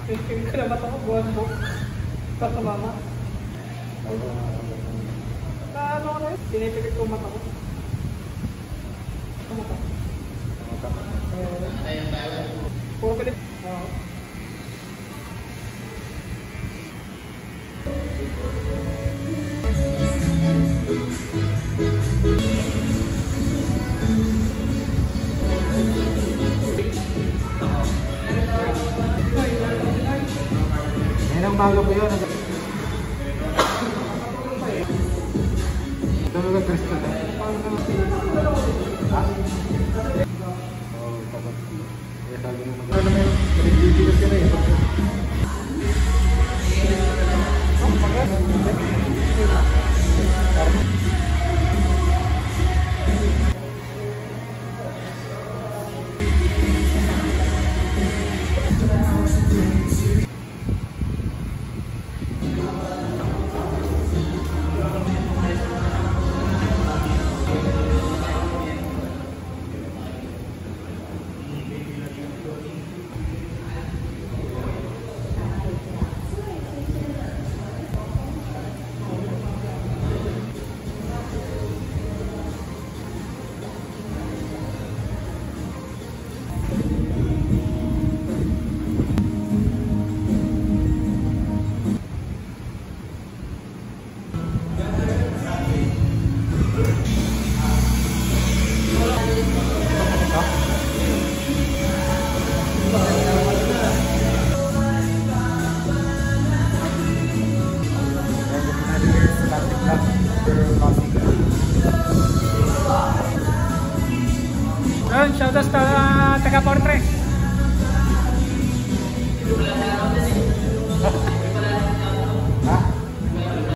Pinipigil ko na mata ko, buwan mo. Basta mama. Ano ko na yun? Pinipigil ko mata ko. Mata. Puro pilit. Ngayon ang bago po yun. Ito mo ka-crystal na. Oo, tapos. Kaya sabi mo mag-ano na yun. Nag-video ka na yun. Shoutout sa taga-portrait.